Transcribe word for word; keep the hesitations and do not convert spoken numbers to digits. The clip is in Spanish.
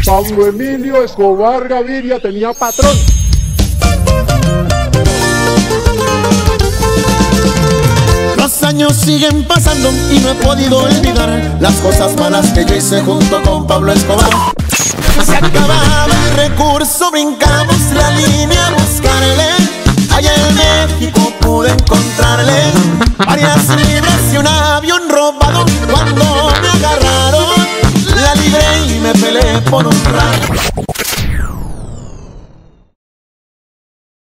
Pablo Emilio Escobar Gaviria tenía patrón. Los años siguen pasando y no he podido olvidar las cosas malas que yo hice junto con Pablo Escobar. Se acababa el recurso, brincamos la línea a buscarle. Allá en México pude encontrarle varias libras y un avión robado. Cuando me agarraron, la libré y me peleé por un rato.